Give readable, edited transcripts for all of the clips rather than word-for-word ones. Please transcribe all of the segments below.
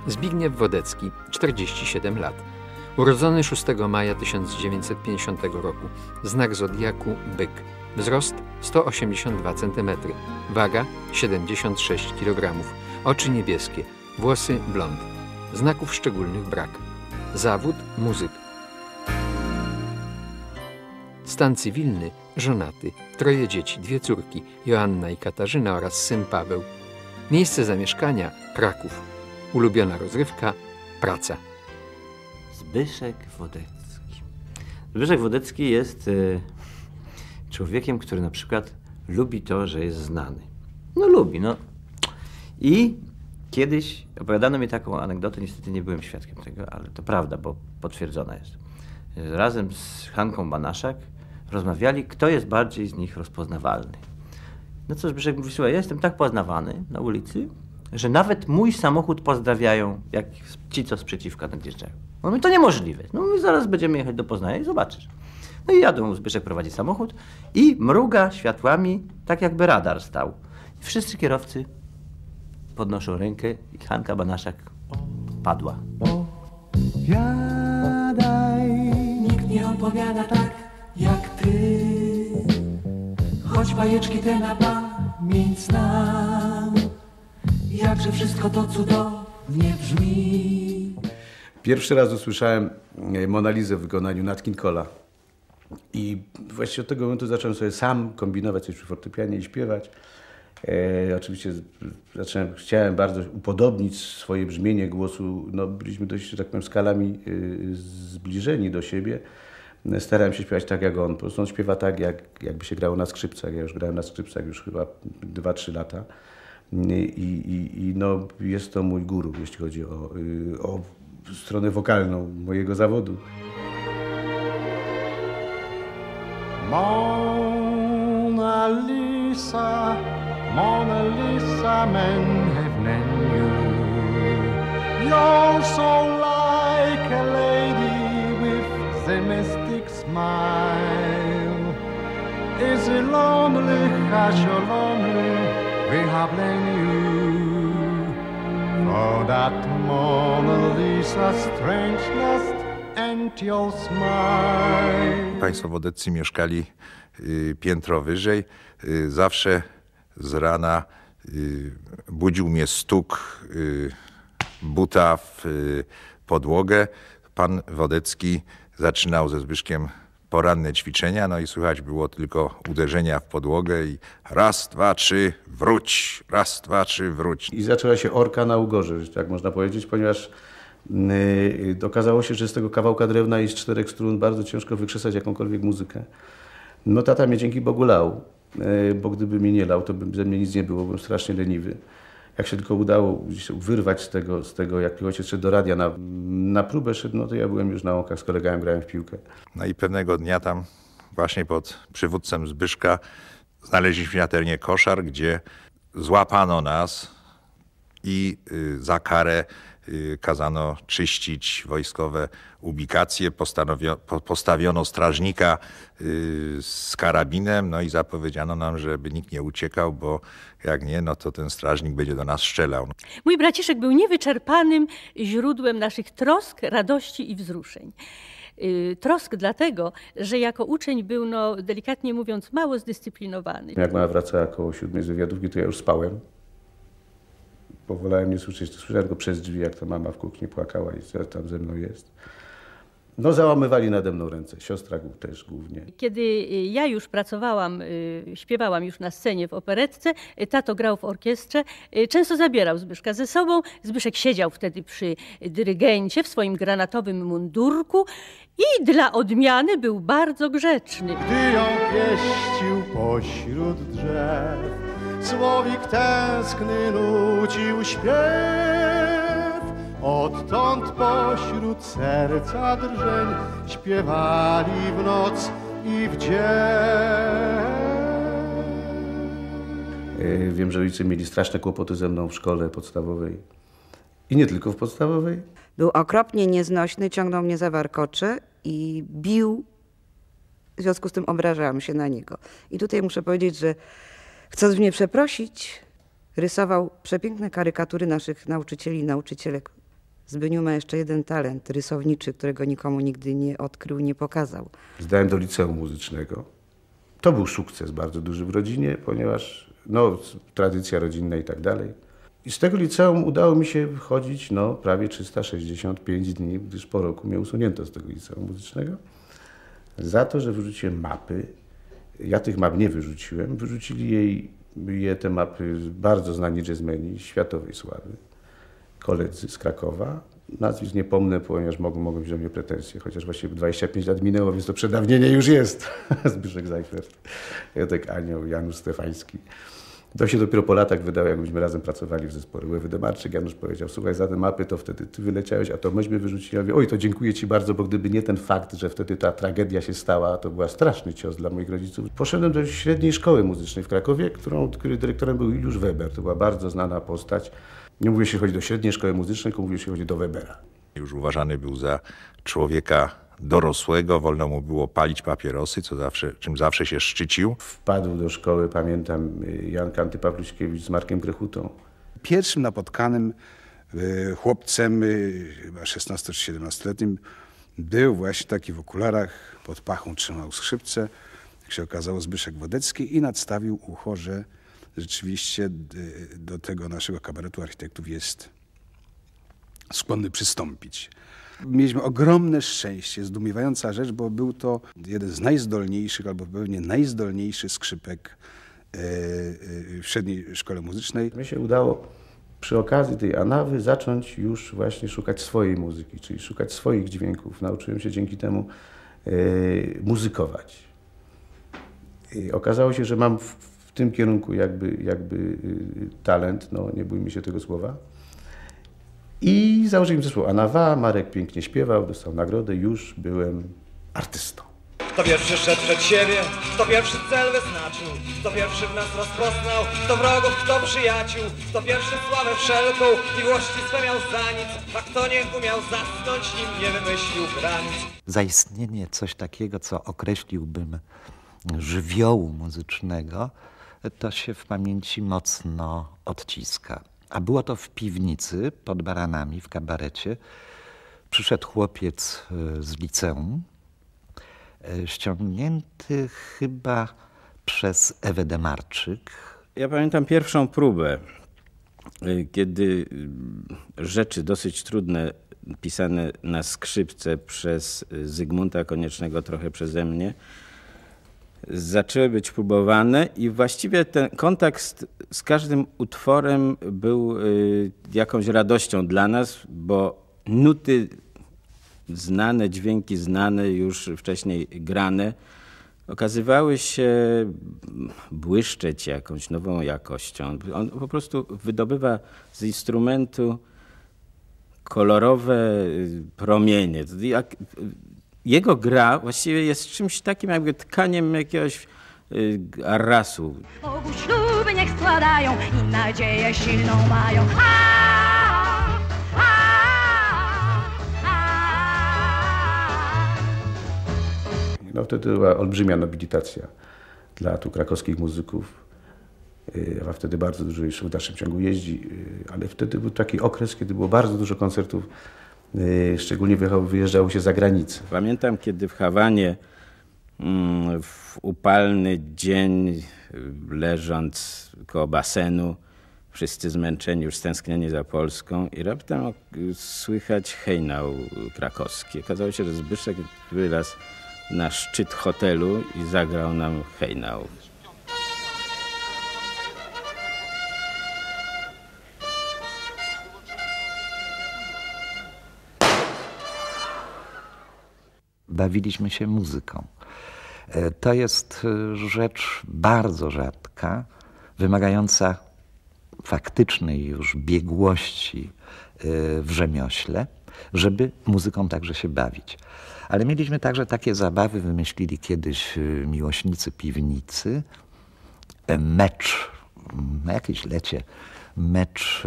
Zbigniew Wodecki, 47 lat. Urodzony 6 maja 1950 roku. Znak zodiaku byk. Wzrost 182 cm. Waga 76 kg. Oczy niebieskie. Włosy blond. Znaków szczególnych brak. Zawód muzyk. Stan cywilny żonaty. 3 dzieci, 2 córki, Joanna i Katarzyna oraz syn Paweł. Miejsce zamieszkania Kraków. Ulubiona rozrywka praca. Zbyszek Wodecki. Zbyszek Wodecki jest człowiekiem, który na przykład lubi to, że jest znany. No lubi, no. I kiedyś opowiadano mi taką anegdotę, niestety nie byłem świadkiem tego, ale to prawda, bo potwierdzona jest. Razem z Hanką Banaszak rozmawiali, kto jest bardziej z nich rozpoznawalny. No co Zbyszek mówi, słuchaj, ja jestem tak poznawany na ulicy, że nawet mój samochód pozdrawiają, jak ci, co sprzeciwka nadjeżdżają. On mówi, to niemożliwe. No my zaraz będziemy jechać do Poznania i zobaczysz. No i jadą, Zbyszek prowadzi samochód i mruga światłami, tak jakby radar stał. Wszyscy kierowcy podnoszą rękę i Hanka Banaszak padła. Opowiadaj, nikt nie opowiada tak jak ty, choć bajeczki te na pamięć znam, jakże wszystko to cudownie brzmi. Pierwszy raz usłyszałem Monalizę w wykonaniu Nat King Cole'a i właściwie od tego momentu zacząłem sobie sam kombinować coś przy fortepianie i śpiewać. Oczywiście chciałem bardzo upodobnić swoje brzmienie głosu. No, byliśmy dość, że tak powiem, skalami zbliżeni do siebie. Starałem się śpiewać tak jak on. Po prostu on śpiewa tak, jakby się grało na skrzypcach. Ja już grałem na skrzypcach już chyba 2-3 lata. I no, jest to mój guru, jeśli chodzi o stronę wokalną mojego zawodu. Mona Lisa, Mona Lisa, men have known you. You're so like a lady with the mystic smile. Is it lonely, hush or lonely, we have known you. For that Mona Lisa strangeness and your smile. Państwo Wodeccy mieszkali piętro wyżej. Zawsze z rana budził mnie stuk buta w podłogę. Pan Wodecki zaczynał ze Zbyszkiem poranne ćwiczenia, no i słychać było tylko uderzenia w podłogę i raz, dwa, trzy, wróć, raz, dwa, trzy, wróć. I zaczęła się orka na ugorze, tak można powiedzieć, ponieważ okazało się, że z tego kawałka drewna i z 4 strun bardzo ciężko wykrzesać jakąkolwiek muzykę. No tata mnie dzięki Bogu lał, bo gdyby mnie nie lał, to by ze mnie nic nie było, byłem strasznie leniwy. Jak się tylko udało wyrwać z tego jak ojciec szedł do radia na próbę szedł, no to ja byłem już na łąkach z kolegami, grałem w piłkę. No i pewnego dnia tam właśnie pod przywództwem Zbyszka znaleźliśmy na terenie koszar, gdzie złapano nas i za karę kazano czyścić wojskowe ubikacje, postawiono strażnika z karabinem, no i zapowiedziano nam, żeby nikt nie uciekał, bo jak nie, no to ten strażnik będzie do nas strzelał. Mój braciszek był niewyczerpanym źródłem naszych trosk, radości i wzruszeń. Trosk dlatego, że jako uczeń był, no, delikatnie mówiąc, mało zdyscyplinowany. Jak mama wracała koło 7 z wywiadówki, to ja już spałem. Bo wolałem nie słyszeć. Słyszałem tylko przez drzwi, jak ta mama w kuchni płakała i co tam ze mną jest. No załamywali nade mną ręce. Siostra też głównie. Kiedy ja już pracowałam, śpiewałam już na scenie w operetce, tato grał w orkiestrze, często zabierał Zbyszka ze sobą. Zbyszek siedział wtedy przy dyrygencie w swoim granatowym mundurku i dla odmiany był bardzo grzeczny. Gdy ją pieścił pośród drzew, słowik tęskny nucił śpiew. Odtąd pośród serca drżeń śpiewali w noc i w dzień. Wiem, że rodzice mieli straszne kłopoty ze mną w szkole podstawowej. I nie tylko w podstawowej. Był okropnie nieznośny, ciągnął mnie za warkocze i bił. W związku z tym obrażałam się na niego. I tutaj muszę powiedzieć, że chcąc mnie przeprosić, rysował przepiękne karykatury naszych nauczycieli i nauczycielek Zbyniu ma jeszcze jeden talent rysowniczy, którego nikomu nigdy nie odkrył, nie pokazał. Zdałem do liceum muzycznego. To był sukces bardzo duży w rodzinie, ponieważ no, tradycja rodzinna i tak dalej. I z tego liceum udało mi się chodzić prawie 365 dni, gdyż po roku mnie usunięto z tego liceum muzycznego. Za to, że wyrzuciłem mapy. Ja tych map nie wyrzuciłem. Wyrzucili te mapy bardzo znani jazzmeni światowej sławy. Koledzy z Krakowa. Nazwisk nie pomnę, ponieważ mogą mieć do mnie pretensje, chociaż właściwie 25 lat minęło, więc to przedawnienie już jest. Zbyszek Zajfert, Jacek Anioł, Janusz Stefański. To się dopiero po latach wydało, jak myśmy razem pracowali w zespole Łewy Demarczyk. Janusz powiedział, słuchaj, za te mapy to wtedy ty wyleciałeś, a to myśmy wyrzucili. Ja mówię, oj, to dziękuję ci bardzo, bo gdyby nie ten fakt, że wtedy ta tragedia się stała, to była straszny cios dla moich rodziców. Poszedłem do średniej szkoły muzycznej w Krakowie, której dyrektorem był Juliusz Weber. To była bardzo znana postać. Nie mówię się chodzi do średniej szkoły muzycznej, tylko mówię się chodzi do Webera. Już uważany był za człowieka dorosłego, wolno mu było palić papierosy, czym zawsze się szczycił. Wpadł do szkoły, pamiętam, Jan Kanty Pawluśkiewicz z Markiem Grechutą. Pierwszym napotkanym chłopcem, chyba 16 czy 17-letnim, był właśnie taki w okularach, pod pachą trzymał skrzypce, jak się okazało Zbyszek Wodecki, i nadstawił ucho, że rzeczywiście do tego naszego kabaretu architektów jest skłonny przystąpić. Mieliśmy ogromne szczęście, zdumiewająca rzecz, bo był to jeden z najzdolniejszych, albo pewnie najzdolniejszy skrzypek w średniej szkole muzycznej. Mi się udało przy okazji tej Anawy zacząć już właśnie szukać swojej muzyki, czyli szukać swoich dźwięków. Nauczyłem się dzięki temu muzykować. I okazało się, że mam w tym kierunku jakby talent, nie bójmy się tego słowa. I założyłem zespół Anawa, Marek pięknie śpiewał, dostał nagrodę, już byłem artystą. Kto pierwszy szedł przed siebie, kto pierwszy cel wyznaczył, kto pierwszy w nas rozpoznał, kto wrogów, kto przyjaciół, kto pierwszy sławę wszelką miłości swe miał za nic, a kto nie umiał zasnąć, nim nie wymyślił granic. Zaistnienie coś takiego, co określiłbym żywiołu muzycznego, to się w pamięci mocno odciska. A było to w piwnicy pod Baranami w kabarecie. Przyszedł chłopiec z liceum, ściągnięty chyba przez Ewę Demarczyk. Ja pamiętam pierwszą próbę, kiedy rzeczy dosyć trudne, pisane na skrzypce przez Zygmunta Koniecznego, trochę przeze mnie, zaczęły być próbowane i właściwie ten kontakt z każdym utworem był jakąś radością dla nas, bo nuty znane, dźwięki znane, już wcześniej grane, okazywały się błyszczeć jakąś nową jakością. On po prostu wydobywa z instrumentu kolorowe promienie. Jego gra właściwie jest czymś takim jakby tkaniem jakiegoś arrasu. Obu śluby niech składają i nadzieję silną mają. Wtedy była olbrzymia nobilitacja dla tu krakowskich muzyków. Ewa wtedy bardzo dużo jeszcze w dalszym ciągu jeździ, ale wtedy był taki okres, kiedy było bardzo dużo koncertów, szczególnie wyjeżdżało się za granicę. Pamiętam, kiedy w Hawanie w upalny dzień, leżąc koło basenu, wszyscy zmęczeni, już stęsknieni za Polską, i raptem słychać hejnał krakowski. Okazało się, że Zbyszek wylazł na szczyt hotelu i zagrał nam hejnał. Bawiliśmy się muzyką. To jest rzecz bardzo rzadka, wymagająca faktycznej już biegłości w rzemiośle, żeby muzyką także się bawić. Ale mieliśmy także takie zabawy, wymyślili kiedyś miłośnicy piwnicy, mecz, na jakieś lecie, mecz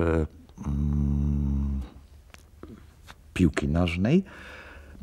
piłki nożnej,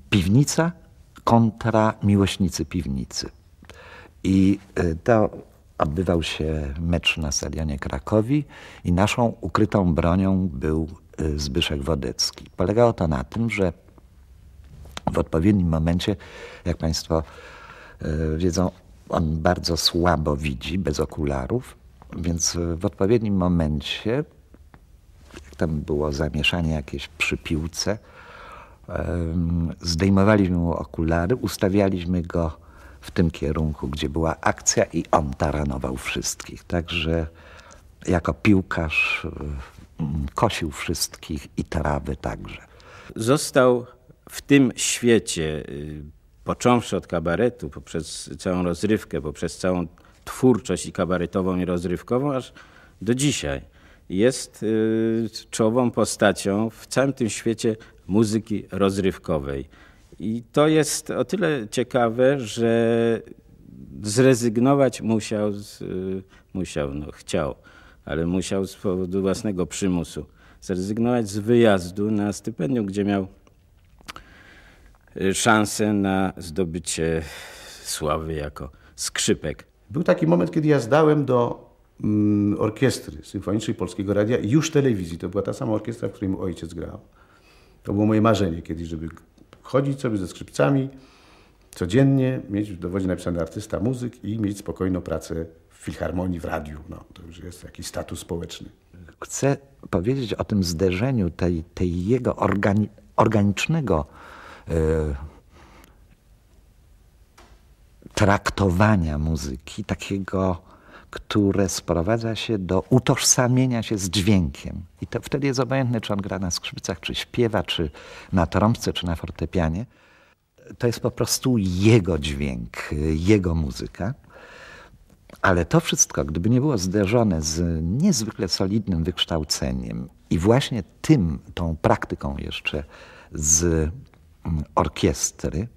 piwnica kontra miłośnicy piwnicy. I to odbywał się mecz na Stadionie Krakowi i naszą ukrytą bronią był Zbyszek Wodecki. Polegało to na tym, że w odpowiednim momencie, jak państwo wiedzą, on bardzo słabo widzi, bez okularów, więc w odpowiednim momencie, jak tam było zamieszanie jakieś przy piłce, zdejmowaliśmy mu okulary, ustawialiśmy go w tym kierunku, gdzie była akcja i on taranował wszystkich. Także jako piłkarz kosił wszystkich i trawy także. Został w tym świecie, począwszy od kabaretu, poprzez całą rozrywkę, poprzez całą twórczość i kabaretową, i rozrywkową, aż do dzisiaj. Jest czołową postacią w całym tym świecie muzyki rozrywkowej. I to jest o tyle ciekawe, że zrezygnować chciał, ale musiał z powodu własnego przymusu zrezygnować z wyjazdu na stypendium, gdzie miał szansę na zdobycie sławy jako skrzypek. Był taki moment, kiedy ja zdałem do orkiestry symfonicznej Polskiego Radia i już telewizji. To była ta sama orkiestra, w której mój ojciec grał. To było moje marzenie kiedyś, żeby chodzić sobie ze skrzypcami codziennie, mieć w dowodzie napisany artysta, muzyk i mieć spokojną pracę w filharmonii, w radiu. No, to już jest jakiś status społeczny. Chcę powiedzieć o tym zderzeniu tej jego organicznego traktowania muzyki, takiego, które sprowadza się do utożsamienia się z dźwiękiem. I to wtedy jest obojętne, czy on gra na skrzypcach, czy śpiewa, czy na trąbce, czy na fortepianie. To jest po prostu jego dźwięk, jego muzyka. Ale to wszystko, gdyby nie było zderzone z niezwykle solidnym wykształceniem i właśnie tą praktyką jeszcze z orkiestry,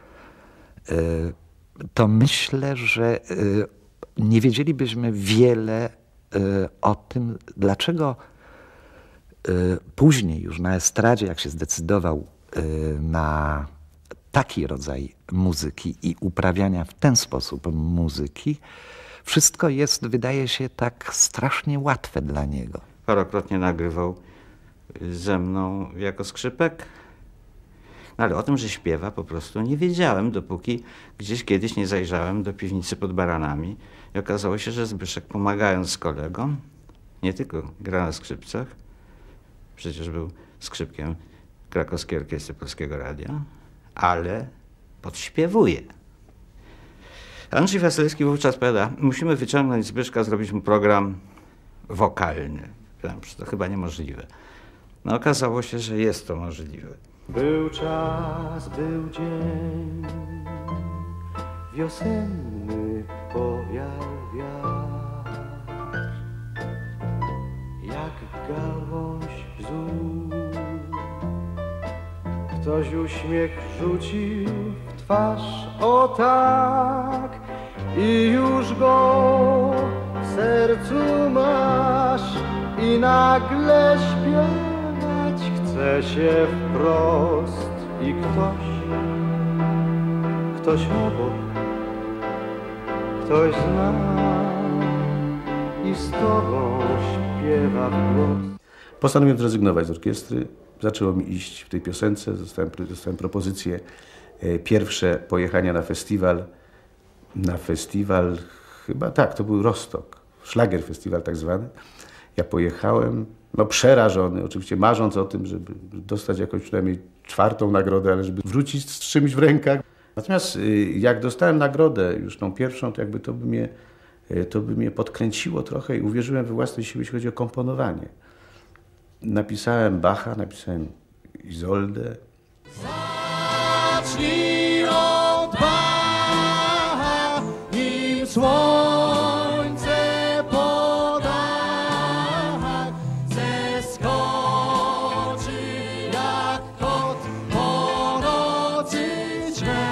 to myślę, że nie wiedzielibyśmy wiele o tym, dlaczego później już na estradzie, jak się zdecydował na taki rodzaj muzyki i uprawiania w ten sposób muzyki, wszystko jest, wydaje się, tak strasznie łatwe dla niego. Parokrotnie nagrywał ze mną jako skrzypek. No ale o tym, że śpiewa, po prostu nie wiedziałem, dopóki gdzieś kiedyś nie zajrzałem do piwnicy pod Baranami i okazało się, że Zbyszek, pomagając z kolegą, nie tylko gra na skrzypcach, przecież był skrzypkiem Krakowskiej Orkiestry Polskiego Radia, ale podśpiewuje. Andrzej Wasilewski wówczas powiada, musimy wyciągnąć Zbyszka, zrobić mu program wokalny. To chyba niemożliwe. No okazało się, że jest to możliwe. Był czas, był dzień, wiosenny powiał wiatr, jak gałąź bzu. Ktoś uśmiech rzucił w twarz, o tak, i już go w sercu masz i nagle śpiewać chce się wprost i ktoś obok, ktoś zna i z tobą śpiewa w głos. Postanowiłem zrezygnować z orkiestry. Zaczęło mi iść w tej piosence. Dostałem propozycję pierwsze pojechania na festiwal. Na festiwal, chyba tak, to był Rostock. Szlager festiwal tak zwany. Ja pojechałem, no przerażony, oczywiście marząc o tym, żeby dostać jakąś przynajmniej 4. nagrodę, ale żeby wrócić z czymś w rękach. Natomiast jak dostałem nagrodę już tą pierwszą, to jakby to by mnie podkręciło trochę i uwierzyłem we własne siły, jeśli chodzi o komponowanie. Napisałem Bacha, napisałem Izoldę. Zacznij od Bacha, nim słońce po dachach zeskoczy jak kot po nocy ćmie.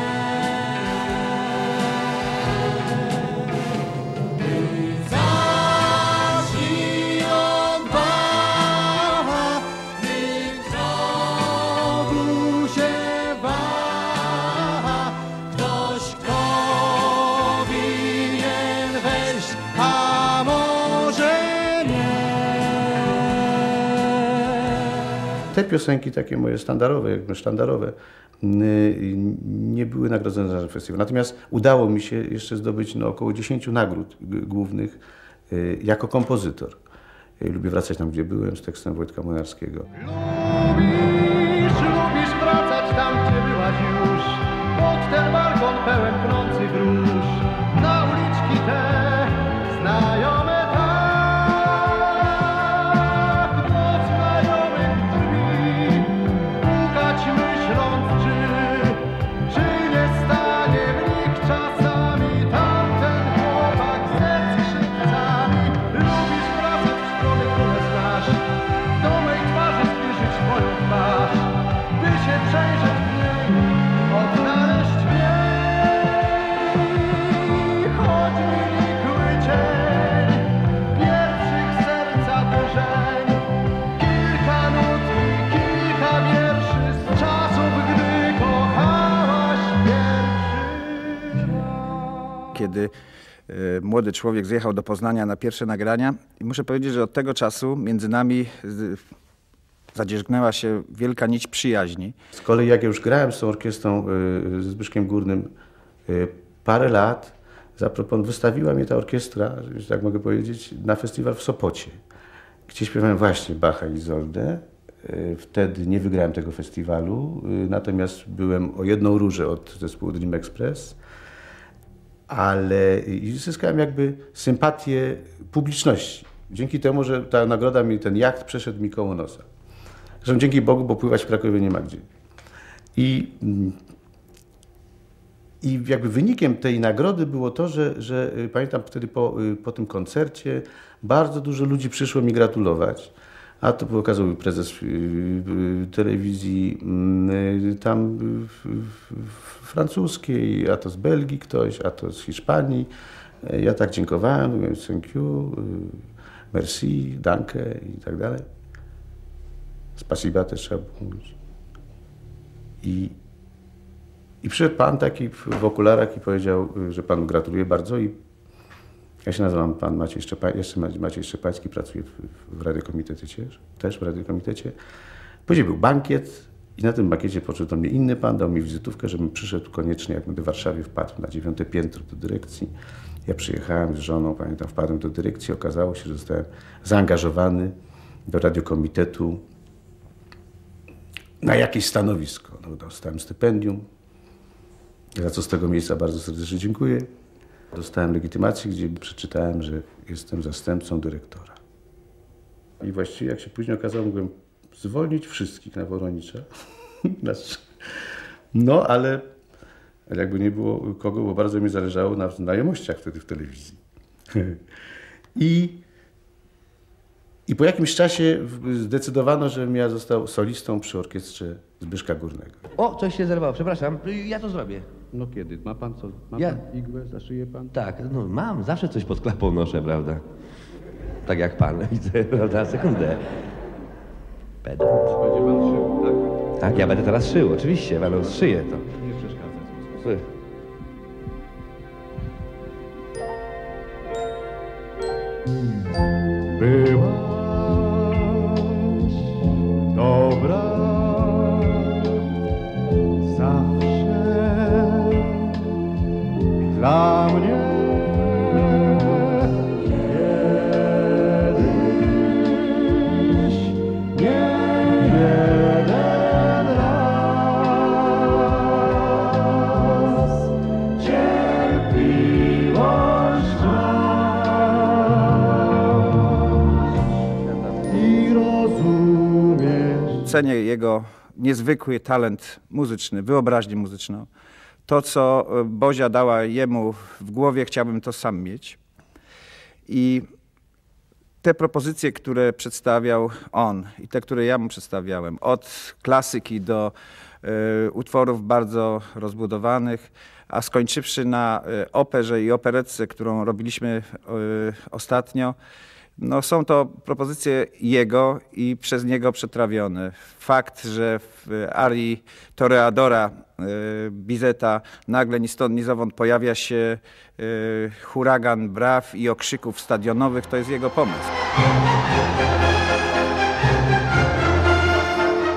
Zacznij od Bacha, nim znowu się waha te piosenki takie moje sztandarowe, nie były nagrodzone za żaden festiwal. Natomiast udało mi się jeszcze zdobyć około 10 nagród głównych jako kompozytor. Lubię wracać tam, gdzie byłem, z tekstem Wojtka Młynarskiego. Lubisz wracać tam, gdzie byłaś już, pod ten balkon pełen pnących róż, na uliczki te znajome tak, do znajomych drzwi, pukać myśląc, czy nie stanie w nich czasami tamten chłopak ze skrzypcami. Lubisz wracać w strony, które znasz, do mej twarzy zbliżyć moją twarz, by się przejrzeć w niej, odnaleźć w niej. Choć mi nikły cień pierwszych serca wyżeń, kilka nut i kilka wierszy z czasów, gdy kochałaś pierwszy. Kiedy młody człowiek zjechał do Poznania na pierwsze nagrania i muszę powiedzieć, że od tego czasu między nami zadzierzgnęła się wielka nić przyjaźni. Z kolei jak ja już grałem z tą orkiestrą ze Zbyszkiem Górnym parę lat, wystawiła mnie ta orkiestra, że tak mogę powiedzieć, na festiwal w Sopocie, gdzie śpiewałem właśnie Bacha i Izoldę. Wtedy nie wygrałem tego festiwalu, natomiast byłem o jedną różę od zespołu Dream Express, ale zyskałem jakby sympatię publiczności. Dzięki temu, że ta nagroda ten jacht przeszedł mi koło nosa. Zresztą dzięki Bogu, bo pływać w Krakowie nie ma gdzie. I jakby wynikiem tej nagrody było to, że pamiętam wtedy po tym koncercie bardzo dużo ludzi przyszło mi gratulować. A to okazał mi prezes telewizji tam francuskiej, a to z Belgii ktoś, a to z Hiszpanii. Ja tak dziękowałem, mówiłem thank you, merci, danke i tak dalej. Spasiba też trzeba było mówić. I przyszedł pan taki w okularach i powiedział, że panu gratuluję bardzo. I ja się nazywam pan Maciej Szczepański, pracuję w Radiokomitecie też w Radiokomitecie. Później był bankiet i na tym bankiecie podszedł do mnie inny pan, dał mi wizytówkę, żebym przyszedł koniecznie, jak będę w Warszawie, wpadł na 9. piętro do dyrekcji. Ja przyjechałem z żoną, pamiętam, wpadłem do dyrekcji, okazało się, że zostałem zaangażowany do Radiokomitetu na jakieś stanowisko. Dostałem stypendium, za co z tego miejsca bardzo serdecznie dziękuję. Dostałem legitymację, gdzie przeczytałem, że jestem zastępcą dyrektora. I właściwie, jak się później okazało, mogłem zwolnić wszystkich na Woronicza. No, ale jakby nie było kogo, bo bardzo mi zależało na znajomościach wtedy w telewizji. I po jakimś czasie zdecydowano, żebym ja został solistą przy orkiestrze Zbyszka Górnego. O, coś się zerwało, przepraszam, ja to zrobię. No kiedy? Ma pan co? Ma pan igłę? Zaszyje pan? Tak, no mam, zawsze coś pod klapą noszę, prawda? Tak jak pan, widzę, prawda? Sekundę. Pedant. Będzie pan szył, tak? Tak, ja będę teraz szył, oczywiście, panu zszyję to. Nie przeszkadza. Byłaś dobra zawsze dla mnie. Kiedyś nie jeden raz cierpliwość i rozumiesz. Cenię jego niezwykły talent muzyczny, wyobraźnię muzyczną. To, co Bozia dała jemu w głowie, chciałbym to sam mieć. I te propozycje, które przedstawiał on i te, które ja mu przedstawiałem, od klasyki do utworów bardzo rozbudowanych, a skończywszy na operze i operetce, którą robiliśmy ostatnio, no są to propozycje jego i przez niego przetrawione. Fakt, że w arii Toreadora Bizeta nagle ni stąd, ni zowąd pojawia się huragan braw i okrzyków stadionowych, to jest jego pomysł.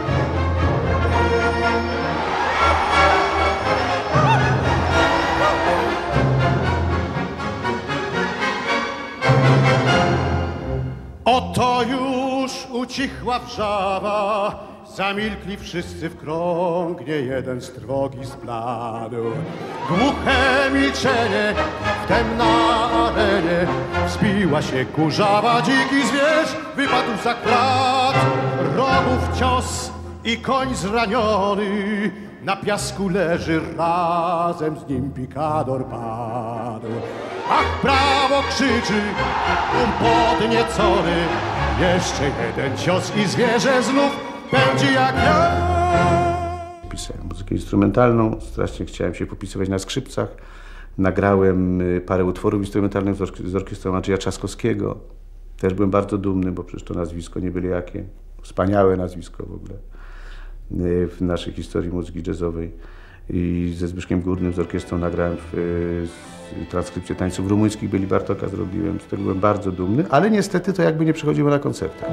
ucichła wrzawa, zamilkli wszyscy w krąg, nie jeden z trwogi zbladł. Głuche milczenie, wtem na arenie wzbiła się kurzawa, dziki zwierz wypadł za krat. Rogów cios i koń zraniony na piasku leży, razem z nim pikador padł. Ach, brawo krzyczy, podniecony, jeszcze jeden cios i zwierzę znów będzie jak ja. Pisałem muzykę instrumentalną, strasznie chciałem się popisywać na skrzypcach. Nagrałem parę utworów instrumentalnych z orkiestrą Andrzeja Trzaskowskiego. Też byłem bardzo dumny, bo przecież to nazwisko nie byle jakie. Wspaniałe nazwisko w ogóle w naszej historii muzyki jazzowej. I ze Zbyszkiem Górnym z orkiestrą nagrałem transkrypcję tańców rumuńskich, Byli Bartoka zrobiłem. Z tego byłem bardzo dumny, ale niestety to jakby nie przychodziło na koncertach.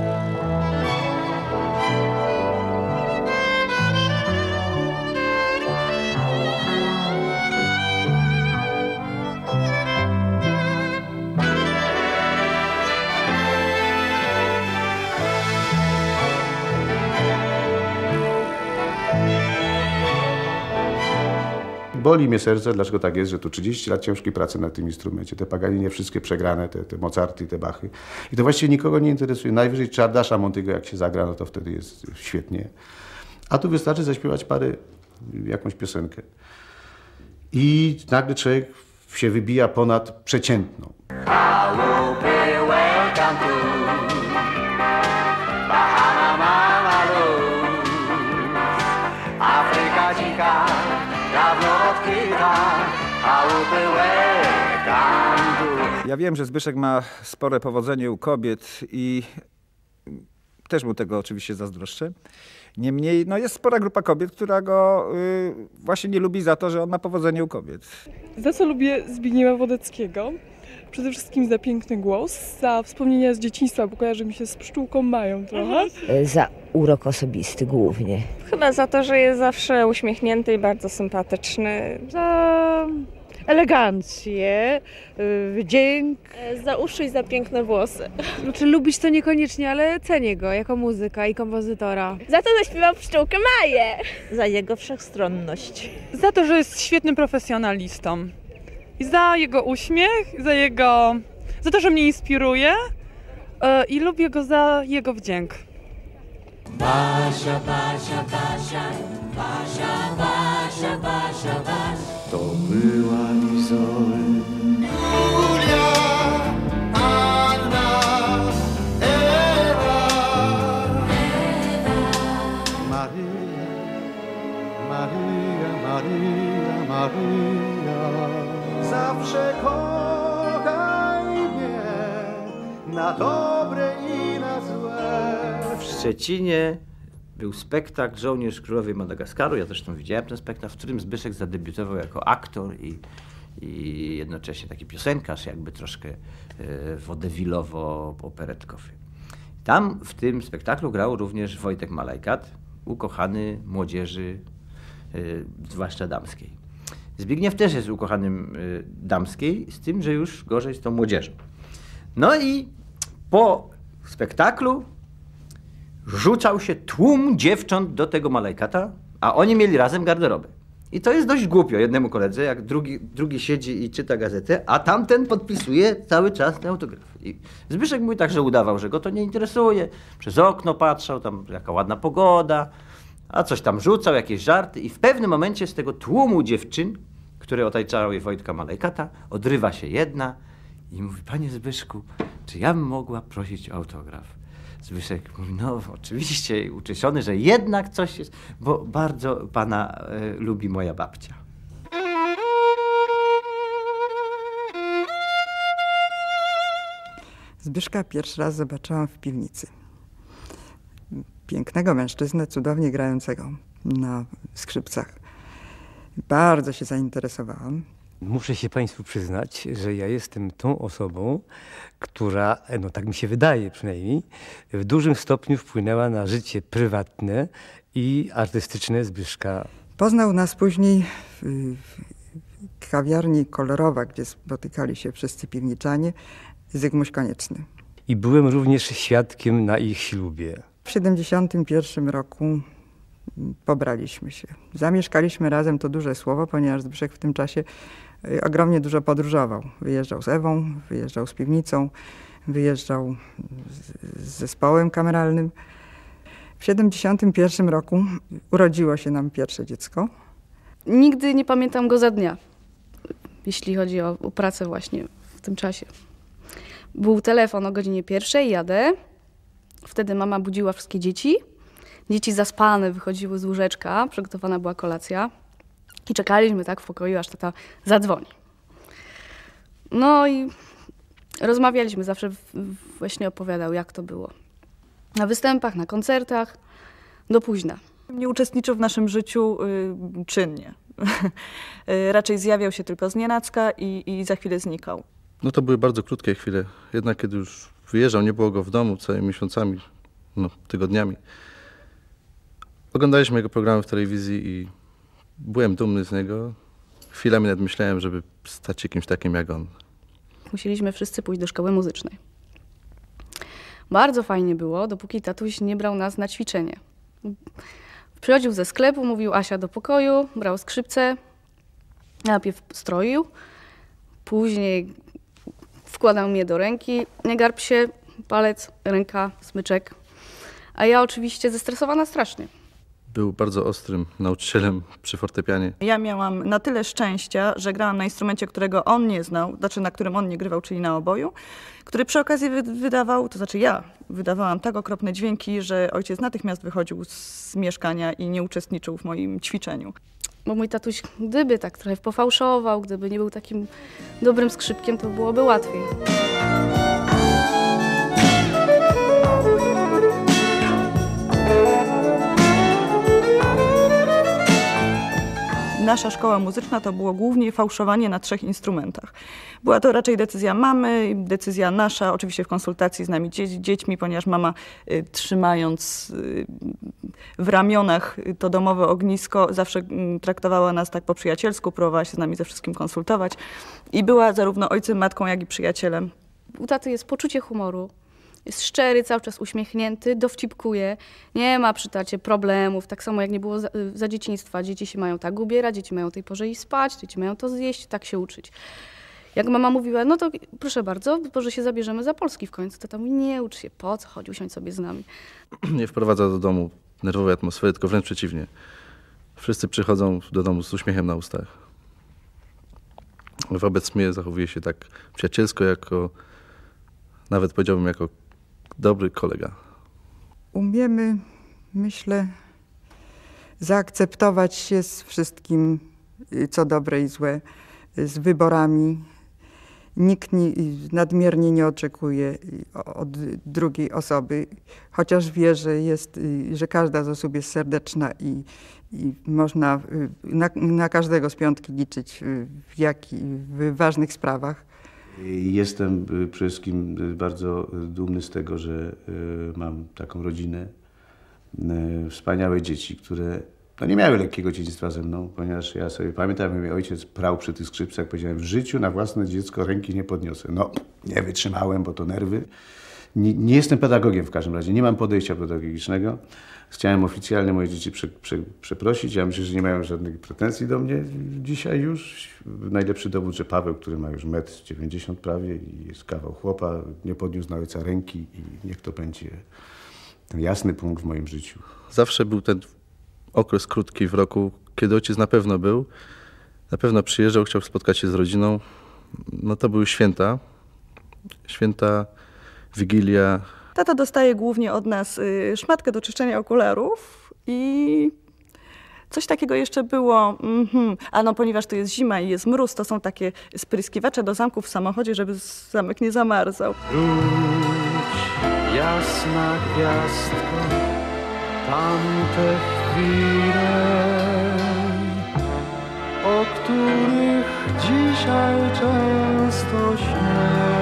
Boli mnie serce, dlaczego tak jest, że tu 30 lat ciężkiej pracy na tym instrumencie, te Paganini wszystkie przegrane, te Mozarty, te Bachy. I to właściwie nikogo nie interesuje. Najwyżej Czardasza Montigo, jak się zagra, no to wtedy jest świetnie. A tu wystarczy zaśpiewać jakąś piosenkę. I nagle człowiek się wybija ponad przeciętną. Afryka dzika, dawno odkryta, chałupy welcome. Ja wiem, że Zbyszek ma spore powodzenie u kobiet i też mu tego oczywiście zazdroszczę. Niemniej no jest spora grupa kobiet, która go właśnie nie lubi za to, że on ma powodzenie u kobiet. Za co lubię Zbigniewa Wodeckiego? Przede wszystkim za piękny głos, za wspomnienia z dzieciństwa, bo kojarzy mi się z pszczółką Mają trochę. Za urok osobisty głównie. Chyba za to, że jest zawsze uśmiechnięty i bardzo sympatyczny. Za elegancję, wdzięk. Za uszy i za piękne włosy. Znaczy lubić to niekoniecznie, ale cenię go jako muzyka i kompozytora. Za to, że śpiewał pszczółkę Maję. Za jego wszechstronność. Za to, że jest świetnym profesjonalistą. I za jego uśmiech, za to, że mnie inspiruje i lubię go za jego wdzięk. Basia, Basia, Basia, Basia, Basia, Basia, Basia. To była Izoły. Julia, Anna, Ewa. Maryja, Maryja, Maryja, Maryja. Zawsze kochaj mnie, na dobre i na złe. W Szczecinie był spektakl Żołnierz Królowej Madagaskaru. Ja zresztą widziałem ten spektakl, w którym Zbyszek zadebiutował jako aktor i jednocześnie taki piosenkarz, jakby troszkę wodewilowo-operetkowy. Tam w tym spektaklu grał również Wojtek Malajkat, ukochany młodzieży, zwłaszcza damskiej. Zbigniew też jest ukochanym damskiej, z tym, że już gorzej z tą młodzieżą. No i po spektaklu rzucał się tłum dziewcząt do tego Malajkata, a oni mieli razem garderobę. I to jest dość głupio jednemu koledze, jak drugi siedzi i czyta gazetę, a tamten podpisuje cały czas te autografy. I Zbyszek mój także udawał, że go to nie interesuje. Przez okno patrzał, tam jaka ładna pogoda, a coś tam rzucał, jakieś żarty. I w pewnym momencie z tego tłumu dziewczyn, które otaczały Wojtka Malajkata, odrywa się jedna i mówi: panie Zbyszku, czy ja bym mogła prosić o autograf? Zbyszek mówi: no oczywiście, ucieszony, że jednak coś jest, bo bardzo pana lubi moja babcia. Zbyszka pierwszy raz zobaczyłam w piwnicy. Pięknego mężczyznę, cudownie grającego na skrzypcach. Bardzo się zainteresowałam. Muszę się państwu przyznać, że ja jestem tą osobą, która, no tak mi się wydaje przynajmniej, w dużym stopniu wpłynęła na życie prywatne i artystyczne Zbyszka. Poznał nas później w kawiarni Kolorowa, gdzie spotykali się wszyscy piwniczanie, Zygmuś Konieczny. I byłem również świadkiem na ich ślubie. W 1971 roku pobraliśmy się. Zamieszkaliśmy razem, to duże słowo, ponieważ Zbyszek w tym czasie ogromnie dużo podróżował. Wyjeżdżał z Ewą, wyjeżdżał z Piwnicą, wyjeżdżał z zespołem kameralnym. W 1971 roku urodziło się nam pierwsze dziecko. Nigdy nie pamiętam go za dnia, jeśli chodzi o pracę właśnie w tym czasie. Był telefon o godzinie 1:00, jadę. Wtedy mama budziła wszystkie dzieci. Dzieci zaspane wychodziły z łóżeczka, przygotowana była kolacja. I czekaliśmy tak w pokoju, aż tata zadzwoni. No i rozmawialiśmy, zawsze właśnie opowiadał, jak to było. Na występach, na koncertach, do późna. Nie uczestniczył w naszym życiu czynnie. Raczej zjawiał się tylko znienacka i za chwilę znikał. No to były bardzo krótkie chwile. Jednak kiedy już wyjeżdżał, nie było go w domu całymi miesiącami, no tygodniami. Oglądaliśmy jego programy w telewizji i byłem dumny z niego. Chwilami nawet myślałem, żeby stać się kimś takim jak on. Musieliśmy wszyscy pójść do szkoły muzycznej. Bardzo fajnie było, dopóki tatuś nie brał nas na ćwiczenie. Przychodził ze sklepu, mówił: Asia, do pokoju, brał skrzypce, najpierw stroił, później wkładał mnie do ręki, nie garb się, palec, ręka, smyczek. A ja oczywiście zestresowana strasznie. Był bardzo ostrym nauczycielem przy fortepianie. Ja miałam na tyle szczęścia, że grałam na instrumencie, którego on nie znał, znaczy na którym on nie grywał, czyli na oboju, który przy okazji wydawał, to znaczy ja wydawałam tak okropne dźwięki, że ojciec natychmiast wychodził z mieszkania i nie uczestniczył w moim ćwiczeniu. Bo mój tatuś, gdyby tak trochę pofałszował, gdyby nie był takim dobrym skrzypkiem, to byłoby łatwiej. Nasza szkoła muzyczna to było głównie fałszowanie na 3 instrumentach. Była to raczej decyzja mamy, decyzja nasza, oczywiście w konsultacji z nami dziećmi, ponieważ mama trzymając w ramionach to domowe ognisko zawsze traktowała nas tak po przyjacielsku, próbowała się z nami ze wszystkim konsultować i była zarówno ojcem, matką, jak i przyjacielem. U taty jest poczucie humoru. Jest szczery, cały czas uśmiechnięty, dowcipkuje, nie ma przy tacie problemów, tak samo jak nie było za dzieciństwa. Dzieci się mają tak ubierać, dzieci mają o tej porze iść spać, dzieci mają to zjeść, tak się uczyć. Jak mama mówiła, no to proszę bardzo, może się zabierzemy za Polski w końcu, tata mówi, nie ucz się, po co, chodź, usiądź sobie z nami. Nie wprowadza do domu nerwowej atmosfery, tylko wręcz przeciwnie. Wszyscy przychodzą do domu z uśmiechem na ustach. Wobec mnie zachowuje się tak przyjacielsko, nawet powiedziałbym, jako dobry kolega. Umiemy, myślę, zaakceptować się z wszystkim, co dobre i złe, z wyborami. Nikt nadmiernie nie oczekuje od drugiej osoby, chociaż wie, że każda z osób jest serdeczna i można na każdego z piątki liczyć w ważnych sprawach. Jestem przede wszystkim bardzo dumny z tego, że mam taką rodzinę, wspaniałe dzieci, które nie miały lekkiego dzieciństwa ze mną, ponieważ ja sobie pamiętam, jak mój ojciec prał przy tych skrzypcach, powiedziałem, w życiu na własne dziecko ręki nie podniosę. No, nie wytrzymałem, bo to nerwy. Nie jestem pedagogiem w każdym razie, nie mam podejścia pedagogicznego. Chciałem oficjalnie moje dzieci przeprosić. Ja myślę, że nie mają żadnych pretensji do mnie dzisiaj już. Najlepszy dowód, że Paweł, który ma już 1,90 m prawie i jest kawał chłopa, nie podniósł na ojca ręki i niech to będzie ten jasny punkt w moim życiu. Zawsze był ten okres krótki w roku, kiedy ojciec na pewno przyjeżdżał, chciał spotkać się z rodziną. No to były święta, Wigilia. Tata dostaje głównie od nas szmatkę do czyszczenia okularów i coś takiego jeszcze było. A no, ponieważ to jest zima i jest mróz, to są takie spryskiwacze do zamków w samochodzie, żeby zamek nie zamarzał. Wróć, jasna gwiazdko, tamte chwile, o których dzisiaj często śnię.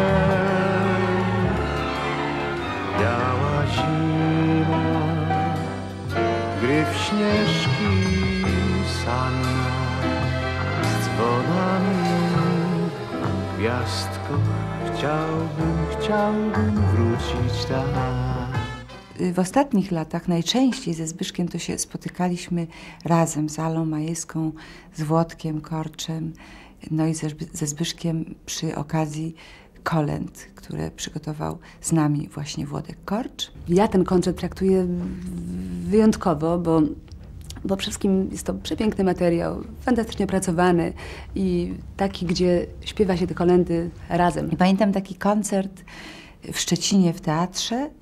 Biała zima, gry w śnieżki sanna, z dzwonami, gwiazdko, chciałbym wrócić tam. w ostatnich latach najczęściej ze Zbyszkiem to się spotykaliśmy razem z Alą Majewską, z Włodkiem Korczem, no i ze Zbyszkiem przy okazji kolęd, które przygotował z nami właśnie Włodek Korcz. Ja ten koncert traktuję wyjątkowo, bo przede wszystkim jest to przepiękny materiał, fantastycznie opracowany i taki, gdzie śpiewa się te kolędy razem. I pamiętam taki koncert w Szczecinie w teatrze.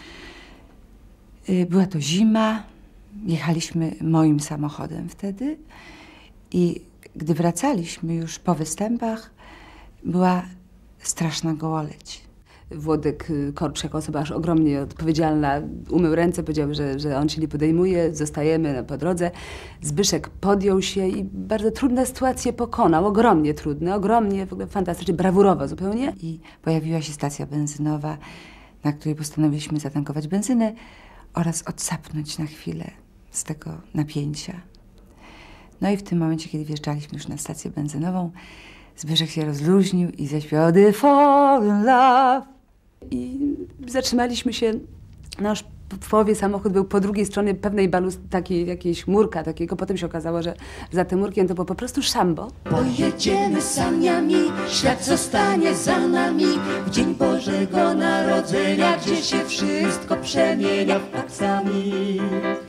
Była to zima, jechaliśmy moim samochodem wtedy i gdy wracaliśmy już po występach, była straszna gołoleć. Włodek Korcz, jako osoba aż ogromnie odpowiedzialna, umył ręce, powiedział, że on się nie podejmuje, zostajemy po drodze. Zbyszek podjął się i bardzo trudne sytuacje pokonał, ogromnie trudne, ogromnie, w ogóle fantastycznie, brawurowo zupełnie. I pojawiła się stacja benzynowa, na której postanowiliśmy zatankować benzynę oraz odsapnąć na chwilę z tego napięcia. No i w tym momencie, kiedy wjeżdżaliśmy już na stację benzynową, Zbyszek się rozluźnił i zaśpiewał The Fall in Love. I zatrzymaliśmy się, no już w połowie samochód był po drugiej stronie pewnej takiej jakiejś murka takiego. Potem się okazało, że za tym murkiem to było po prostu szambo. Pojedziemy saniami, świat zostanie za nami. W dzień Bożego Narodzenia, gdzie się wszystko przemienia w aksami.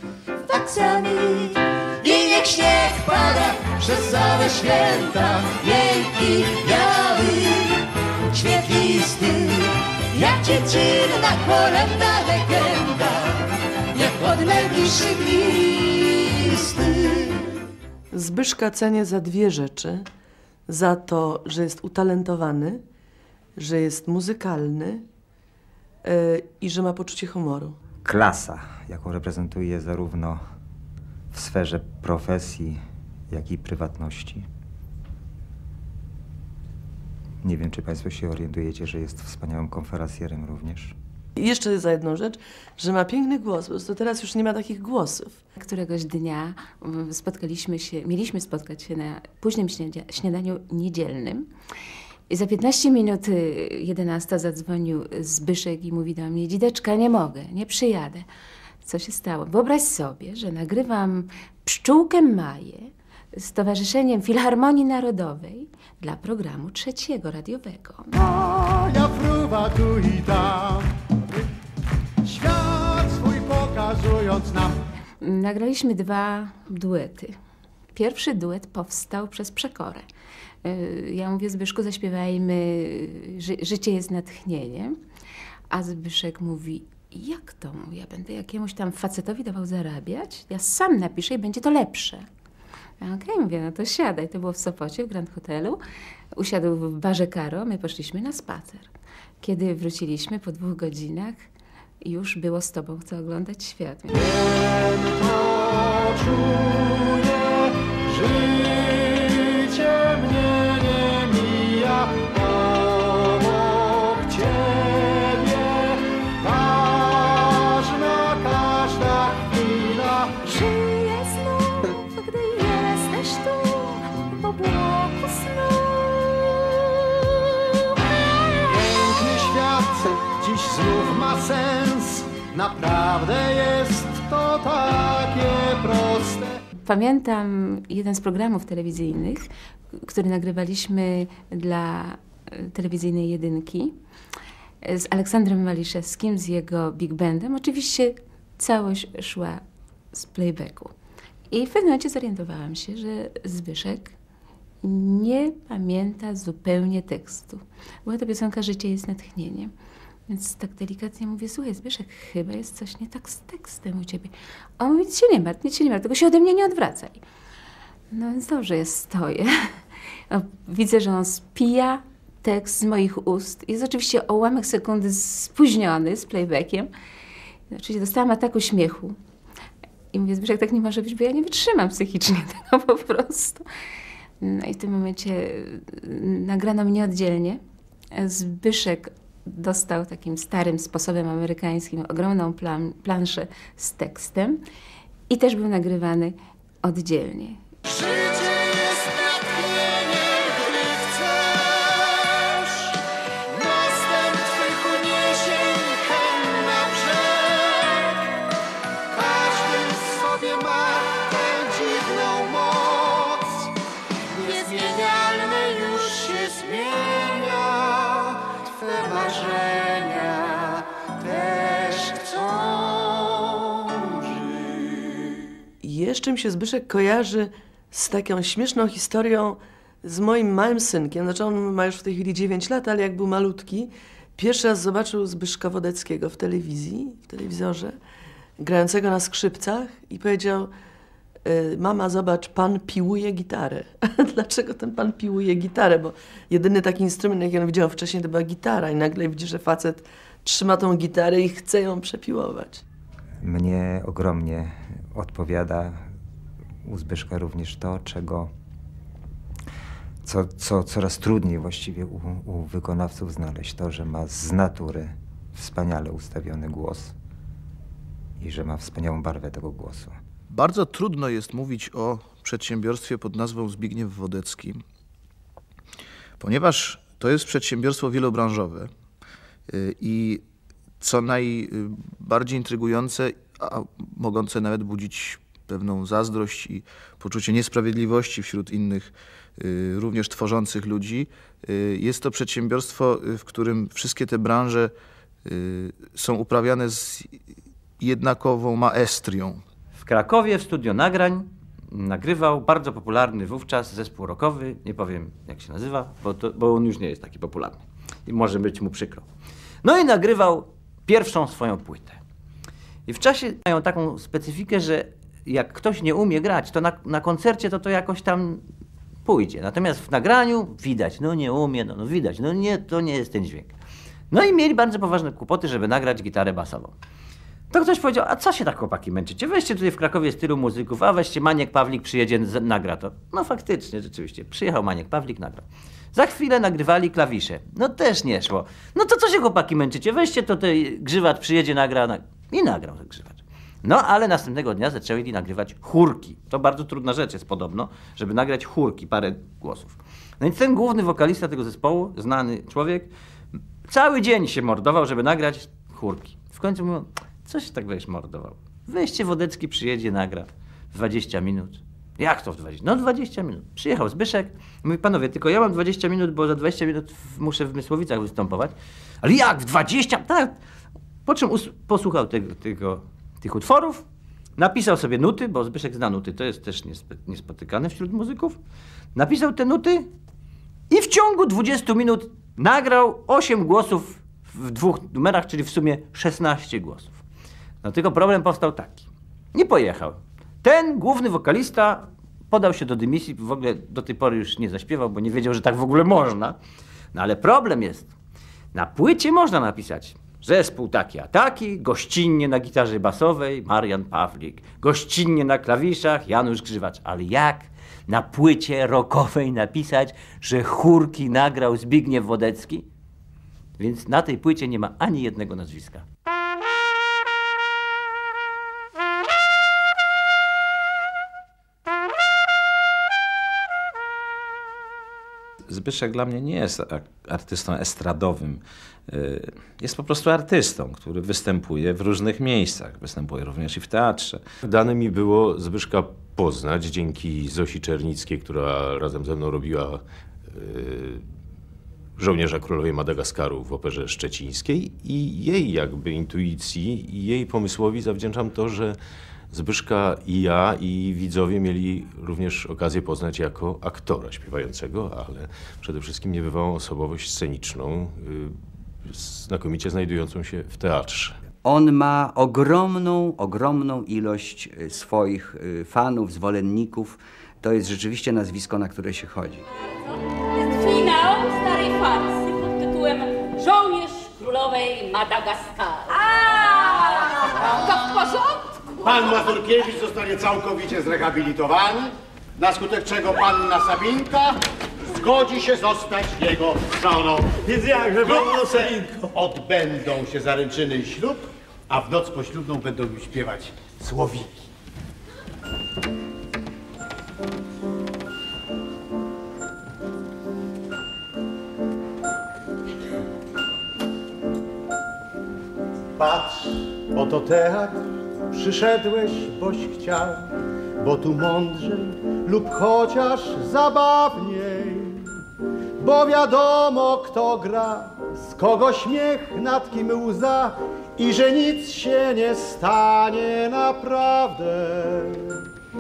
I niech śnieg pada przez całe święta, wielki, biały, świetlisty, jak dziecinna kolęda legenda, jak od najbliższych listy. Zbyszka cenię za dwie rzeczy. Za to, że jest utalentowany, że jest muzykalny i że ma poczucie humoru. Klasa, jaką reprezentuje zarówno w sferze profesji, jak i prywatności. Nie wiem, czy Państwo się orientujecie, że jest wspaniałym konferencjerem również. I jeszcze za jedną rzecz, że ma piękny głos, po prostu teraz już nie ma takich głosów. Któregoś dnia mieliśmy spotkać się na późnym śniadaniu niedzielnym. I za 15 minut 11 zadzwonił Zbyszek i mówi do mnie: Dzideczka, nie mogę, nie przyjadę. Co się stało? Wyobraź sobie, że nagrywam Pszczółkę Maję z Towarzyszeniem Filharmonii Narodowej dla programu trzeciego radiowego. Moja fruwa tu i tam, świat swój pokazując nam. Nagraliśmy 2 duety. Pierwszy duet powstał przez Przekorę. Ja mówię: Zbyszku, zaśpiewajmy Życie jest natchnieniem. A Zbyszek mówi: jak to? Ja będę jakiemuś tam facetowi dawał zarabiać? Ja sam napiszę i będzie to lepsze. Okej, mówię, no to siadaj. To było w Sopocie, w Grand Hotelu. Usiadł w barze Karo, my poszliśmy na spacer. Kiedy wróciliśmy po 2 godzinach, już było z tobą, chcę oglądać świat. Wiem, to czuję, życie mnie nie mija obok ciebie. Ważna każda chwila. Żyję znów, gdy jesteś tu, w obłoku snu. Piękny świat dziś znów ma sens. Naprawdę jest to takie proste. Pamiętam jeden z programów telewizyjnych, który nagrywaliśmy dla telewizyjnej Jedynki z Aleksandrem Maliszewskim, z jego big bandem. Oczywiście całość szła z playbacku. I w pewnym momencie zorientowałam się, że Zbyszek nie pamięta zupełnie tekstu. Była to piosenka Życie jest natchnieniem. Więc tak delikatnie mówię: słuchaj, Zbyszek, chyba jest coś nie tak z tekstem u ciebie. A on mówi: nic się nie martw, tylko się ode mnie nie odwracaj. No więc dobrze, ja stoję. Widzę, że on spija tekst z moich ust. Jest oczywiście o ułamek sekundy spóźniony z playbackiem. Oczywiście dostałam ataku śmiechu. I mówię: Zbyszek, tak nie może być, bo ja nie wytrzymam psychicznie tego po prostu. No i w tym momencie nagrano mnie oddzielnie. Zbyszek dostał takim starym sposobem amerykańskim ogromną planszę z tekstem i też był nagrywany oddzielnie. Życie jest natchnieniem, gdy chcesz. Następ twych uniesień hen na brzeg. jeszcze mi się Zbyszek kojarzy z taką śmieszną historią z moim małym synkiem. Znaczy on ma już w tej chwili 9 lat, ale jak był malutki, pierwszy raz zobaczył Zbyszka Wodeckiego w telewizji, w telewizorze, grającego na skrzypcach i powiedział: mama, zobacz, pan piłuje gitarę. Dlaczego ten pan piłuje gitarę? Bo jedyny taki instrument, jaki on widział wcześniej, to była gitara i nagle widzi, że facet trzyma tą gitarę i chce ją przepiłować. Mnie ogromnie odpowiada u Zbyszka również to, co coraz trudniej właściwie u wykonawców znaleźć, to, że ma z natury wspaniale ustawiony głos i że ma wspaniałą barwę tego głosu. Bardzo trudno jest mówić o przedsiębiorstwie pod nazwą Zbigniew Wodecki, ponieważ to jest przedsiębiorstwo wielobranżowe i co najbardziej intrygujące, a mogące nawet budzić pewną zazdrość i poczucie niesprawiedliwości wśród innych, również tworzących ludzi, jest to przedsiębiorstwo, w którym wszystkie te branże są uprawiane z jednakową maestrią. W Krakowie w studio nagrań nagrywał bardzo popularny wówczas zespół rockowy, nie powiem jak się nazywa, bo on już nie jest taki popularny i może być mu przykro. No i nagrywał pierwszą swoją płytę. I w czasie mają taką specyfikę, że jak ktoś nie umie grać, to na koncercie to jakoś tam pójdzie. Natomiast w nagraniu widać, no nie umie, no widać, no nie, to nie jest ten dźwięk. No i mieli bardzo poważne kłopoty, żeby nagrać gitarę basową. To ktoś powiedział: a co się tak chłopaki męczycie? Weźcie tutaj w Krakowie jest tylu muzyków, a weźcie Maniek Pawlik przyjedzie, nagra to. No faktycznie, rzeczywiście, przyjechał Maniek Pawlik, nagrał. Za chwilę nagrywali klawisze. No też nie szło. No to co się chłopaki męczycie? Weźcie to Grzywacz przyjedzie, nagra. I nagrał Grzywacz. No ale następnego dnia zaczęli nagrywać chórki. To bardzo trudna rzecz jest podobno, żeby nagrać chórki, parę głosów. No i ten główny wokalista tego zespołu, znany człowiek, cały dzień się mordował, żeby nagrać chórki. W końcu mówią: co się tak będziesz mordował? Weźcie, Wodecki przyjedzie, nagra 20 minut. Jak to w 20? No 20 minut. Przyjechał Zbyszek, mówi: panowie, tylko ja mam 20 minut, bo za 20 minut muszę w Mysłowicach występować. Ale jak w 20? Tak. Po czym posłuchał tych utworów, napisał sobie nuty, bo Zbyszek zna nuty, to jest też niespotykane wśród muzyków. Napisał te nuty i w ciągu 20 minut nagrał 8 głosów w 2 numerach, czyli w sumie 16 głosów. No tylko problem powstał taki. Nie pojechał. Ten główny wokalista podał się do dymisji, w ogóle do tej pory już nie zaśpiewał, bo nie wiedział, że tak w ogóle można. No ale problem jest, na płycie można napisać zespół taki a taki, gościnnie na gitarze basowej Marian Pawlik, gościnnie na klawiszach Janusz Grzywacz. Ale jak na płycie rockowej napisać, że chórki nagrał Zbigniew Wodecki? Więc na tej płycie nie ma ani jednego nazwiska. Zbyszek dla mnie nie jest artystą estradowym. Jest po prostu artystą, który występuje w różnych miejscach. Występuje również i w teatrze. Dane mi było Zbyszka poznać dzięki Zosi Czernickiej, która razem ze mną robiła Żołnierza Królowej Madagaskaru w Operze Szczecińskiej i jej jakby intuicji i jej pomysłowi zawdzięczam to, że Zbyszka i ja, i widzowie mieli również okazję poznać jako aktora śpiewającego, ale przede wszystkim niebywałą osobowość sceniczną, znakomicie znajdującą się w teatrze. On ma ogromną ilość swoich fanów, zwolenników. To jest rzeczywiście nazwisko, na które się chodzi. Jest finał starej farsy pod tytułem Żołnierz Królowej Madagaskaru. To w porządku? Pan Mazurkiewicz zostanie całkowicie zrehabilitowany, na skutek czego panna Sabinka zgodzi się zostać jego żoną. Więc jakże panno Sabinko? Odbędą się zaręczyny i ślub, a w noc poślubną będą śpiewać słowiki. Patrz, oto teatr, przyszedłeś, boś chciał, bo tu mądrzej lub chociaż zabawniej, bo wiadomo kto gra, z kogo śmiech, nad kim łza i że nic się nie stanie naprawdę.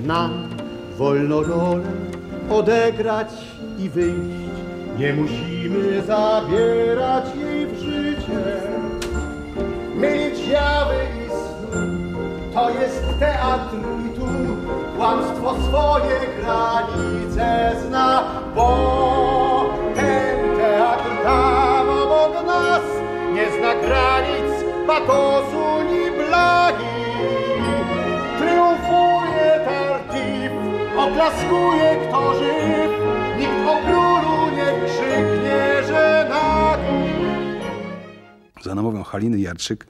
Nam wolno rolę odegrać i wyjść. Nie musimy zabierać jej w życie. Myć jawy i snu, to jest teatr i tu kłamstwo swoje granice zna, bo ten teatr tam obok nas nie zna granic, patosu ni blagi. Triumfuje Tartif, oklaskuje kto żyw, nikt o królu nie krzyknie, że nagi. Za namową Haliny Jarczyk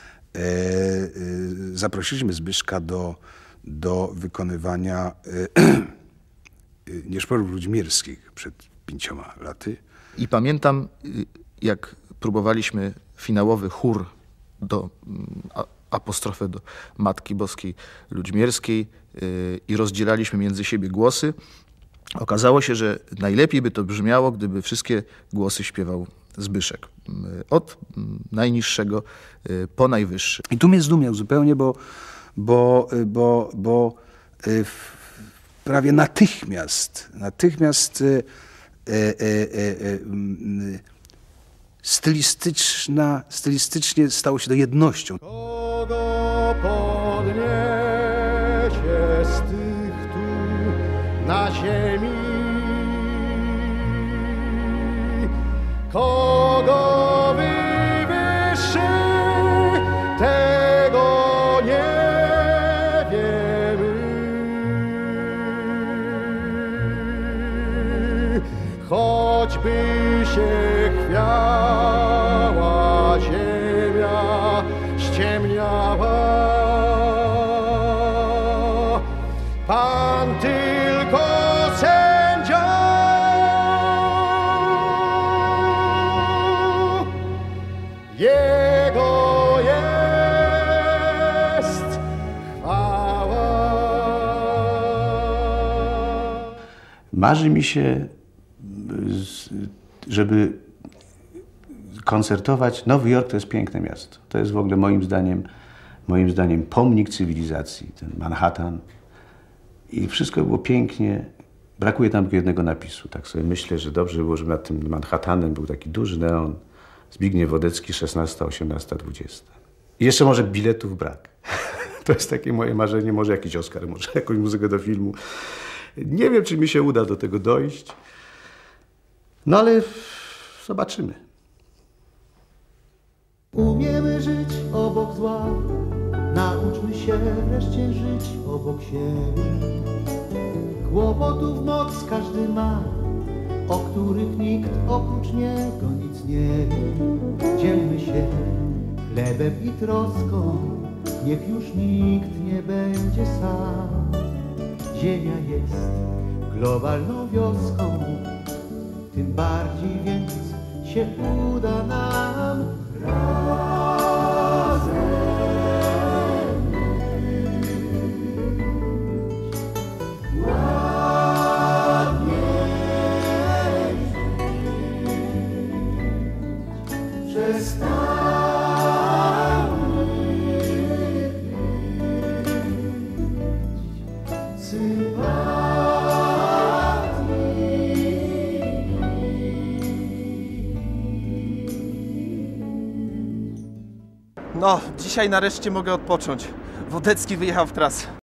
zaprosiliśmy Zbyszka do wykonywania Nieszporów Ludźmierskich przed 5 laty. I pamiętam, jak próbowaliśmy finałowy chór do apostrofy do Matki Boskiej Ludźmierskiej i rozdzielaliśmy między siebie głosy. Okazało się, że najlepiej by to brzmiało, gdyby wszystkie głosy śpiewał Zbyszek. Od najniższego po najwyższy. I tu mnie zdumiał zupełnie, bo prawie natychmiast stylistycznie stało się to jednością. Kogo podniesie z tych tu na ziemi? Kogo wywyższy, tego nie wiemy. Choćby się chwiała ziemia, ściemniała, Pan tylko sędzia. Jego jest chwała. Marzy mi się, żeby koncertować. Nowy Jork to jest piękne miasto. To jest w ogóle moim zdaniem pomnik cywilizacji, ten Manhattan. I wszystko było pięknie. Brakuje tam tylko jednego napisu. Tak sobie myślę, że dobrze by było, żeby nad tym Manhattanem był taki duży neon. Zbigniew Wodecki, 16, 18, 20. I jeszcze może biletów brak. To jest takie moje marzenie. Może jakiś Oscar, może jakąś muzykę do filmu. Nie wiem, czy mi się uda do tego dojść. No ale zobaczymy. Umiemy żyć obok zła, nauczmy się wreszcie żyć obok siebie. Kłopotów moc każdy ma, o których nikt oprócz niego nic nie wie. Dzielmy się chlebem i troską, niech już nikt nie będzie sam. Ziemia jest globalną wioską, tym bardziej więc się uda nam razem ładnie przestaniemy No, dzisiaj nareszcie mogę odpocząć. Wodecki wyjechał w trasę.